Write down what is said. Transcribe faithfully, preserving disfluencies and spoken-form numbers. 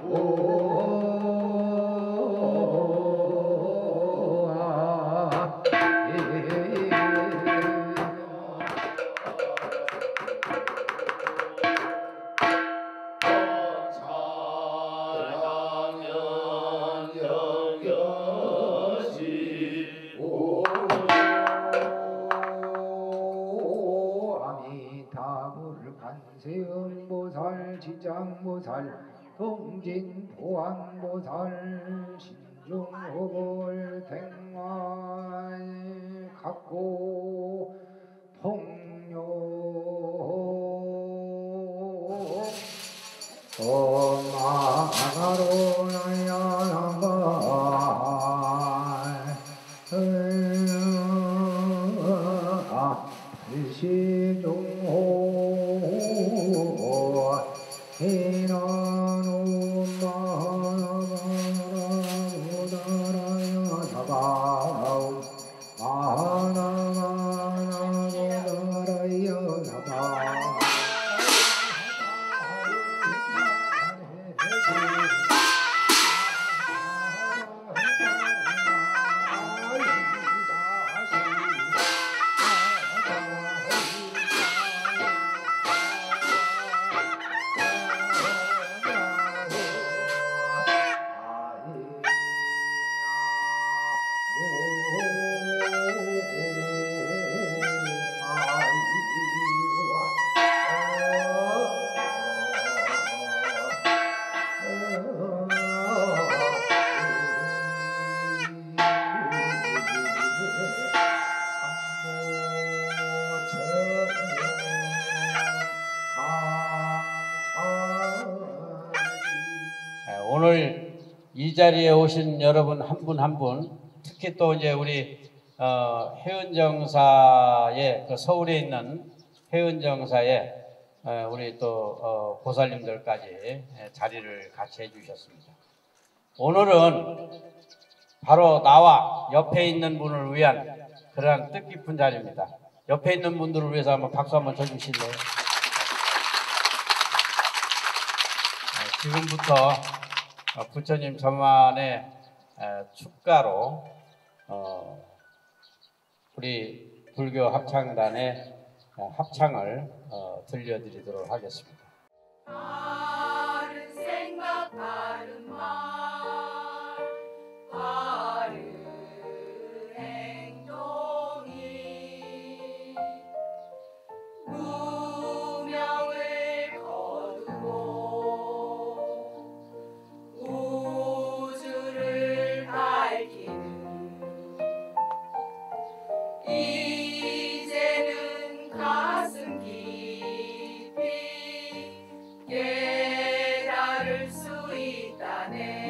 관세음보살, 지장보살, 동진보안보살, 신중호벌, 댕말, 각고, 통요, 엄마가로나야나발, 일시중호 오늘 이 자리에 오신 여러분 한 분 한 분, 특히 또 이제 우리 어, 해은정사의 그 서울에 있는 해은정사의 어, 우리 또 어, 보살님들까지 자리를 같이 해주셨습니다. 오늘은 바로 나와 옆에 있는 분을 위한 그러한 뜻깊은 자리입니다. 옆에 있는 분들을 위해서 한번 박수 한번 쳐주실래요? 지금부터 부처님 전만의 축가로 어 우리 불교 합창단의 합창을 어 들려드리도록 하겠습니다. 바른 생각, 바른 말, 바른 행동이 무명을 거두고 우주를 밝히는 이제는 가슴 깊이 깨달을 수 있다네.